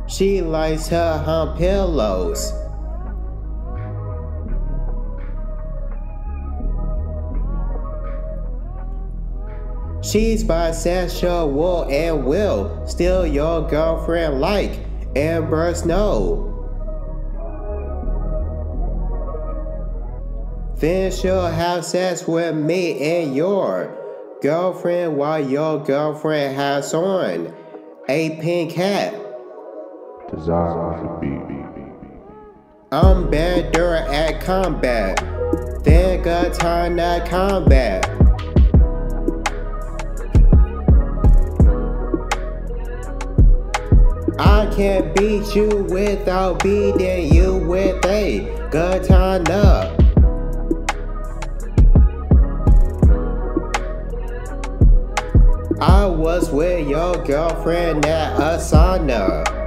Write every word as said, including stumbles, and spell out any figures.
She likes her hump pillows. She's bisexual and will steal your girlfriend like Amber Snow. Then she'll have sex with me and your girlfriend while your girlfriend has on a pink hat. Desirez the beat. I'm better at combat than katana combat. I can't beat you without beating you with a katana. I was with your girlfriend at a sauna.